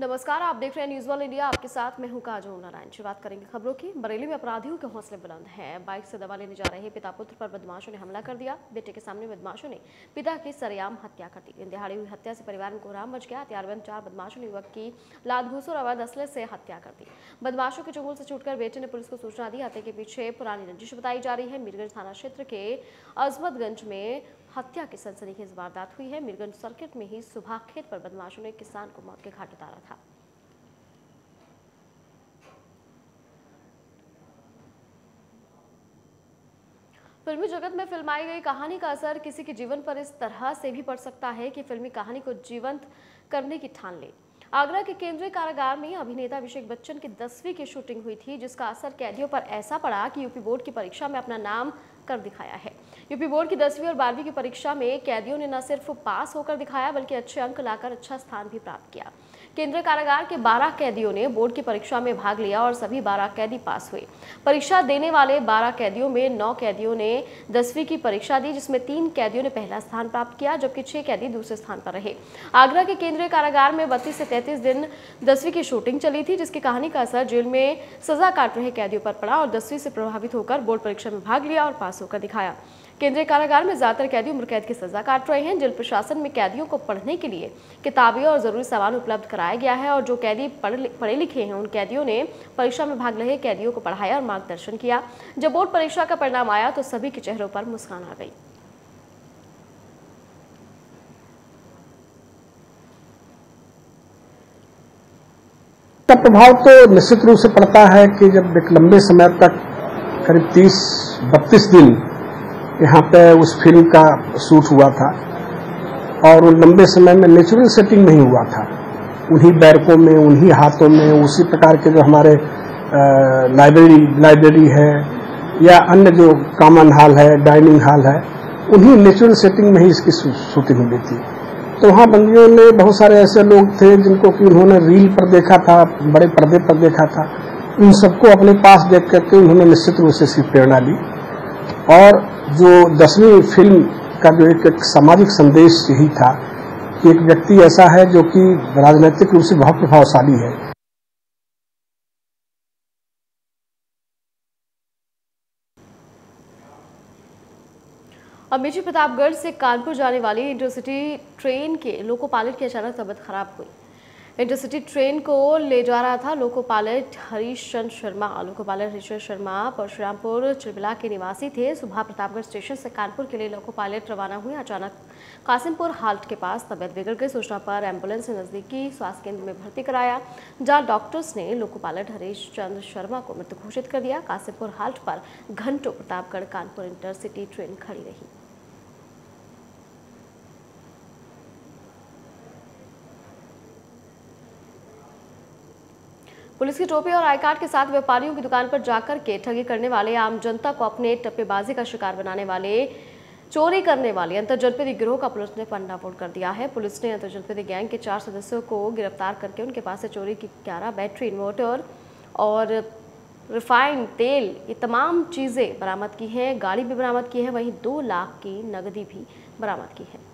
नमस्कार, आप देख रहे हैं न्यूज़ वन इंडिया। आपके साथ मैं हूं काजोल नारायण। शुरुआत करेंगे खबरों की। बरेली में अपराधियों के हौसले बुलंद हैं। बाइक से दवा लेने जा रहे पिता पुत्र पर बदमाशों ने हमला कर दिया। बेटे के सामने बदमाशों ने पिता की सरेआम हत्या कर दी। दिन दिहाड़ी हुई हत्या से परिवार में कोहराम मच गया। हथियारबंद 4 बदमाशों ने युवक की लात घूंस और अवैध असले से हत्या कर दी। बदमाशों के चंगुल से छूटकर बेटे ने पुलिस को सूचना दी। हत्या के पीछे पुरानी रंजिश बताई जा रही है। मीरगंज थाना क्षेत्र के अजमतगंज में हत्या की सनसनीखेज वारदात हुई है। मीरगंज सर्किट में ही सुबह खेत पर बदमाशों ने किसान को मौत के घाट उतारा था। फिल्मी जगत में फिल्माई गई कहानी का असर किसी के जीवन पर इस तरह से भी पड़ सकता है कि फिल्मी कहानी को जीवंत करने की ठान ले। आगरा के केंद्रीय कारागार में अभिनेता अभिषेक बच्चन की 10वीं की शूटिंग हुई थी, जिसका असर कैदियों पर ऐसा पड़ा कि यूपी बोर्ड की परीक्षा में अपना नाम कर दिखाया है। यूपी बोर्ड की 10वीं और 12वीं की परीक्षा में कैदियों ने न सिर्फ पास होकर दिखाया, बल्कि अच्छे अंक लाकर अच्छा स्थान भी प्राप्त किया। केंद्रीय कारागार के 12 कैदियों ने बोर्ड की परीक्षा में भाग लिया और सभी 12 कैदी पास हुए। परीक्षा देने वाले 12 कैदियों में 9 कैदियों ने 10वीं की परीक्षा दी, जिसमें 3 कैदियों ने पहला स्थान प्राप्त किया, जबकि 6 कैदी दूसरे स्थान पर रहे। आगरा के केंद्रीय कारागार में 32 से 33 दिन 10वीं की शूटिंग चली थी, जिसकी कहानी का असर जेल में सजा काट रहे कैदियों पर पड़ा और 10वीं से प्रभावित होकर बोर्ड परीक्षा में भाग लिया और पास होकर दिखाया। केंद्रीय कारागार में ज्यादातर कैदी उम्र कैद की सजा काट रहे हैं। जेल प्रशासन में कैदियों को पढ़ने के लिए किताबें और जरूरी सामान उपलब्ध कराया गया है और जो कैदी पढ़े लिखे हैं, उन कैदियों ने परीक्षा में भाग रहे कैदियों को पढ़ाया और मार्गदर्शन किया। जब बोर्ड परीक्षा का परिणाम आया तो सभी के चेहरों पर मुस्कान आ गई। का प्रभाव तो निश्चित रूप से पड़ता है कि जब एक लंबे समय तक करीब 30-32 दिन यहाँ पे उस फिल्म का शूट हुआ था और उन लंबे समय में नेचुरल सेटिंग नहीं हुआ था। उन्हीं बैरकों में, उन्हीं हाथों में, उसी प्रकार के जो हमारे लाइब्रेरी है या अन्य जो कॉमन हॉल है, डाइनिंग हॉल है, उन्हीं नेचुरल सेटिंग में ही इसकी शूटिंग हुई थी। तो वहाँ बंदियों ने बहुत सारे ऐसे लोग थे जिनको कि उन्होंने रील पर देखा था, बड़े पर्दे पर देखा था। उन सबको अपने पास देख करके उन्होंने निश्चित रूप से इसकी प्रेरणा ली और जो 10वीं फिल्म का जो एक सामाजिक संदेश यही था कि एक व्यक्ति ऐसा है जो कि राजनीतिक रूप से बहुत प्रभावशाली है। अमेठी प्रतापगढ़ से कानपुर जाने वाली इंटरसिटी ट्रेन के लोको पायलट की अचानक तबीयत खराब हुई। इंटरसिटी ट्रेन को ले जा रहा था loco pilot Harish Chandra Sharma. Loco pilot Harish Chandra Sharma Parshurampur Chirbila के निवासी थे। सुबह प्रतापगढ़ स्टेशन से कानपुर के लिए लोको पायलट रवाना हुए। अचानक कासिमपुर हाल्ट के पास तबीयत बिगड़ गई। सूचना पर एम्बुलेंस से नजदीकी स्वास्थ्य केंद्र में भर्ती कराया, जहां डॉक्टर्स ने लोको पायलट हरीश चंद्र शर्मा को मृत घोषित कर दिया। कासिमपुर हाल्ट पर घंटों प्रतापगढ़ कानपुर इंटरसिटी ट्रेन खड़ी रही। पुलिस की टोपी और आई कार्ड के साथ व्यापारियों की दुकान पर जाकर के ठगी करने वाले, आम जनता को अपने टप्पेबाजी का शिकार बनाने वाले, चोरी करने वाले अंतरजनपदी गिरोह का पुलिस ने पर्दाफाश कर दिया है। पुलिस ने अंतरजनपदी गैंग के 4 सदस्यों को गिरफ्तार करके उनके पास से चोरी की 11 बैटरी, इन्वर्टर और रिफाइंड तेल, ये तमाम चीजें बरामद की हैं। गाड़ी भी बरामद की है, वहीं 2 लाख की नकदी भी बरामद की है।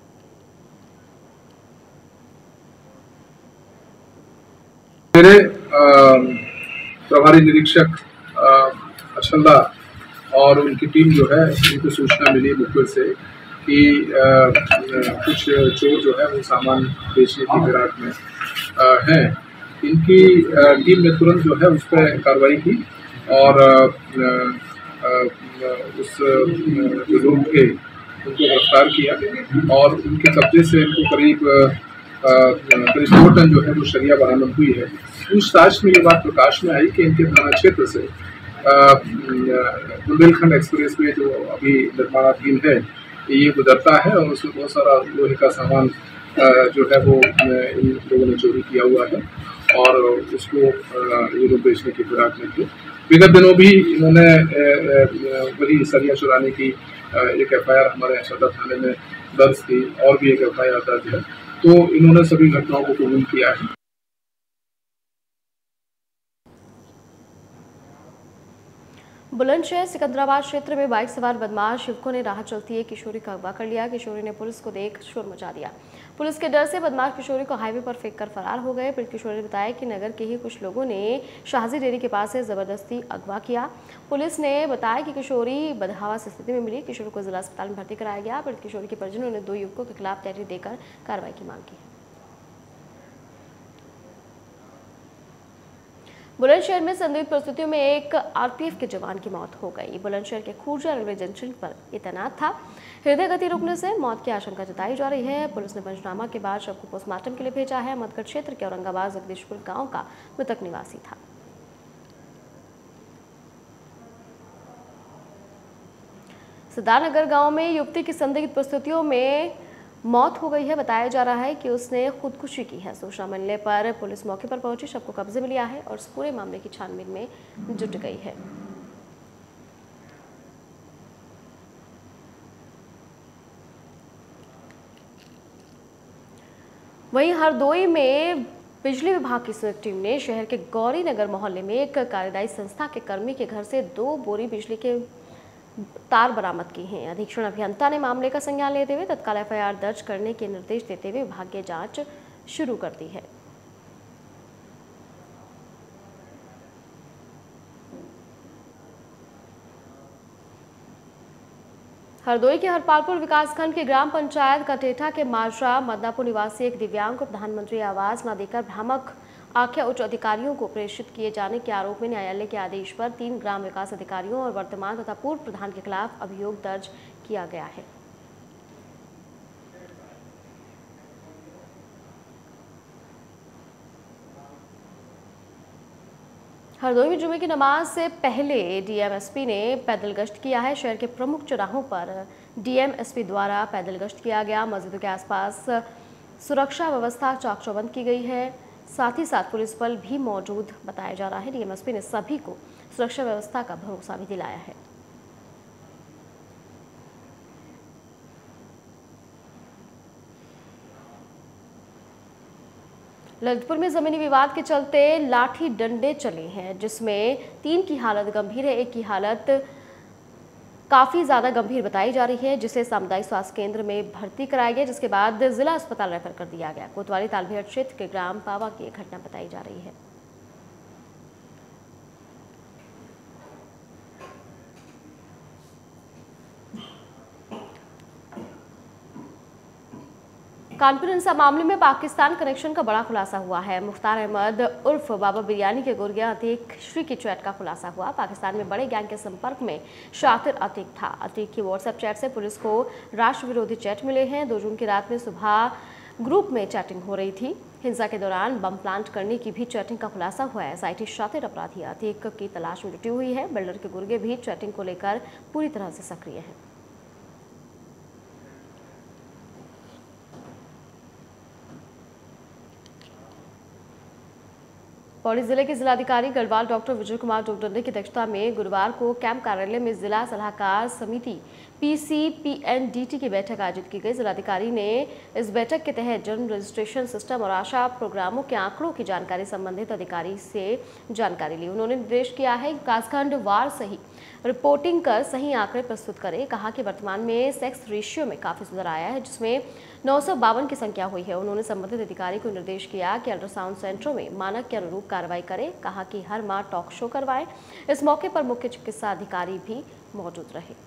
मेरे प्रभारी निरीक्षक अशल्ला और उनकी टीम जो है, उनको सूचना मिली मुखबिर से कि कुछ चोर जो है वो सामान बेचने की फिराक में हैं। इनकी टीम ने तुरंत जो है उस पर कार्रवाई की और उस जो लोग थे उनको गिरफ्तार किया और उनके कब्जे से इनको करीब 2 टन जो है वो शरिया बरामद हुई है। पूछताछ में ये बात प्रकाश में आई कि इनके थाना क्षेत्र से बुंदेलखंड एक्सप्रेस वे जो अभी निर्माणाधीन है, ये गुजरता है और उसमें बहुत सारा लोहे का सामान जो है वो इन लोगों ने चोरी किया हुआ है और उसको ये लोग बेचने की फिराक में थे। विगत दिनों भी इन्होंने वही सरिया चुराने की एक FIR हमारे सदर थाने में दर्ज थी और भी एक FIR दर्ज है। तो इन्होंने सभी घटनाओं को कबूल किया है। बुलंदशहर सिकंदराबाद क्षेत्र में बाइक सवार बदमाश युवकों ने राह चलती एक किशोरी का अगवा कर लिया। किशोरी ने पुलिस को देख शोर मचा दिया। पुलिस के डर से बदमाश किशोरी को हाईवे पर फेंक कर फरार हो गए। पीड़ित किशोरी ने बताया कि नगर के ही कुछ लोगों ने शाहजी डेयरी के पास से जबरदस्ती अगवा किया। पुलिस ने बताया कि किशोरी बदहवास स्थिति में मिली। किशोरी को जिला अस्पताल में भर्ती कराया गया। पीड़ित किशोरी के परिजनों ने 2 युवकों के खिलाफ तहरीर देकर कार्रवाई की मांग की। बुलंदशहर में संदिग्ध परिस्थितियों में एक आरपीएफ के जवान की मौत हो गई। बुलंदशहर के खूरजा रेलवे जंक्शन पर ये तैनात था। हृदय गति रुकने से मौत की आशंका जताई जा रही है। पुलिस ने पंचनामा के बाद शव को पोस्टमार्टम के लिए भेजा है। मधुकर क्षेत्र के औरंगाबाद जगदीशपुर गांव का मृतक निवासी था। सिद्धार्थनगर गांव में युवती की संदिग्ध परिस्थितियों में मौत हो गई है। बताया जा रहा है कि उसने खुदकुशी की है। सूचना मिलने पर पुलिस मौके पर पहुंची, शव को कब्जे में लिया है और इस पूरे मामले की छानबीन में जुट गई है। वहीं हरदोई में बिजली विभाग की संयुक्त टीम ने शहर के गौरी नगर मोहल्ले में एक कार्यदायी संस्था के कर्मी के घर से 2 बोरी बिजली के तार बरामद की हैं। अधीक्षण अभियंता ने मामले का संज्ञान लेते हुए तत्काल एफआईआर दर्ज करने के निर्देश देते हुए विभागीय जांच शुरू कर दी है। हरदोई के हरपालपुर विकासखंड के ग्राम पंचायत कटेठा के माजरा मदनापुर निवासी एक दिव्यांग को प्रधानमंत्री आवास न देकर भ्रामक आख्या उच्च अधिकारियों को प्रेषित किए जाने के आरोप में न्यायालय के आदेश पर 3 ग्राम विकास अधिकारियों और वर्तमान तथा पूर्व प्रधान के खिलाफ अभियोग दर्ज किया गया है। हरदोई में जुमे की नमाज से पहले डीएमएसपी ने पैदल गश्त किया है। शहर के प्रमुख चौराहों पर डीएमएसपी द्वारा पैदल गश्त किया गया। मस्जिदों के आसपास सुरक्षा व्यवस्था चाक चौबंद की गई है। साथ ही साथ पुलिस बल भी मौजूद बताया जा रहा है। डीएमएसपी ने सभी को सुरक्षा व्यवस्था का भरोसा भी दिलाया है। ललितपुर में जमीनी विवाद के चलते लाठी डंडे चले हैं, जिसमें 3 की हालत गंभीर है। एक की हालत काफी ज्यादा गंभीर बताई जा रही है, जिसे सामुदायिक स्वास्थ्य केंद्र में भर्ती कराया गया, जिसके बाद जिला अस्पताल रेफर कर दिया गया। कोतवाली तालबेहट क्षेत्र के ग्राम पावा की घटना बताई जा रही है। कानपुर हिंसा मामले में पाकिस्तान कनेक्शन का बड़ा खुलासा हुआ है। मुख्तार अहमद उर्फ बाबा बिरयानी के गुर्गिया अतीक श्री की चैट का खुलासा हुआ। पाकिस्तान में बड़े गैंग के संपर्क में शातिर अतीक था। अतीक की व्हाट्सएप चैट से पुलिस को राष्ट्र विरोधी चैट मिले हैं। 2 जून की रात में सुबह ग्रुप में चैटिंग हो रही थी। हिंसा के दौरान बम प्लांट करने की भी चैटिंग का खुलासा हुआ है। एसआईटी शातिर अपराधी अतीक की तलाश में जुटी हुई है। बिल्डर के गुर्गे भी चैटिंग को लेकर पूरी तरह से सक्रिय है। पौड़ी जिले के जिलाधिकारी गढ़वाल डॉक्टर विजय कुमार जोगदंडे की अध्यक्षता में गुरुवार को कैंप कार्यालय में जिला सलाहकार समिति PCPNDT की बैठक आयोजित की गई। जिलाधिकारी ने इस बैठक के तहत जन्म रजिस्ट्रेशन सिस्टम और आशा प्रोग्रामों के आंकड़ों की जानकारी संबंधित अधिकारी से जानकारी ली। उन्होंने निर्देश किया है कि विकासखंड वार सही रिपोर्टिंग कर सही आंकड़े प्रस्तुत करें। कहा कि वर्तमान में सेक्स रेशियो में काफी सुधार आया है, जिसमें 952 की संख्या हुई है। उन्होंने संबंधित अधिकारी को निर्देश किया कि अल्ट्रासाउंड सेंटरों में मानक के अनुरूप कार्रवाई करें। कहा कि हर माह टॉक शो करवाएं। इस मौके पर मुख्य चिकित्सा अधिकारी भी मौजूद रहे।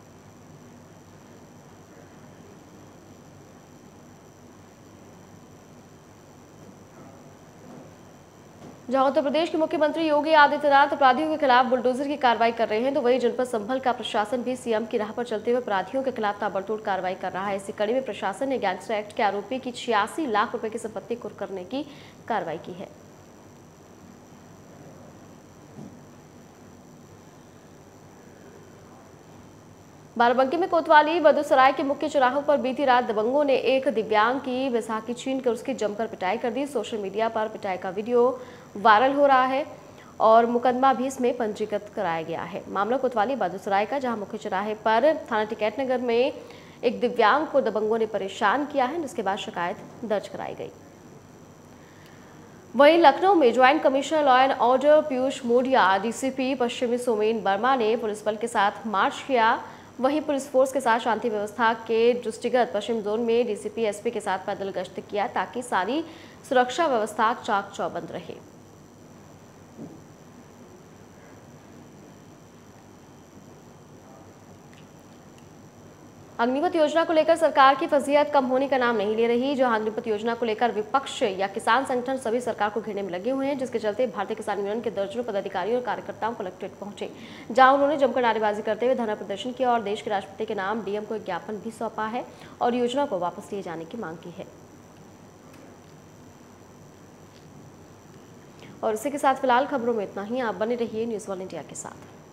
जहां उत्तर प्रदेश के मुख्यमंत्री योगी आदित्यनाथ अपराधियों के खिलाफ बुलडोजर की कार्रवाई कर रहे हैं, तो वहीं जनपद संभल का प्रशासन भी सीएम की राह पर चलते हुए अपराधियों के खिलाफ ताबड़तोड़ कार्रवाई कर रहा है। इसी कड़ी में प्रशासन ने गैंगस्टर एक्ट के आरोपी की 86 लाख रुपए की संपत्ति कुर्क करने की कार्रवाई की है। बाराबंकी में कोतवाली बदूसराय के मुख्य चौराहों पर बीती रात दबंगों ने एक दिव्यांग की बैसाखी छीनकर उसकी जमकर पिटाई कर दी। सोशल मीडिया पर पिटाई का वीडियो वायरल हो रहा है और मुकदमा भी इसमें पंजीकृत कराया गया है। मामला कोतवाली बदूसराय का, जहां मुख्य चौराहे पर थाना टिकैतनगर में एक दिव्यांग को दबंगों ने परेशान किया है, जिसके बाद शिकायत दर्ज कराई गई। वहीं लखनऊ में joint commissioner law and order Piyush Modia, DCP पश्चिमी सोमेन वर्मा ने पुलिस बल के साथ मार्च किया। वहीं पुलिस फोर्स के साथ शांति व्यवस्था के दृष्टिगत पश्चिम जोन में डीसीपी एसपी के साथ पैदल गश्त किया ताकि सारी सुरक्षा व्यवस्था चाक चौबंद रहे। अग्निपथ योजना को लेकर सरकार की फजीहत कम होने का नाम नहीं ले रही। जहां अग्निपथ योजना को लेकर विपक्ष या किसान संगठन सभी सरकार को घेरने में लगे हुए हैं, जिसके चलते भारतीय किसान यूनियन के दर्जनों पदाधिकारियों और कार्यकर्ताओं कलेक्ट्रेट पहुंचे, जहां उन्होंने जमकर नारेबाजी करते हुए धरना प्रदर्शन किया और देश के राष्ट्रपति के नाम डीएम को एक ज्ञापन भी सौंपा है और योजना को वापस लिए जाने की मांग की है। और इसी के साथ फिलहाल खबरों में इतना ही। आप बने रहिए न्यूज़ 1 इंडिया के साथ।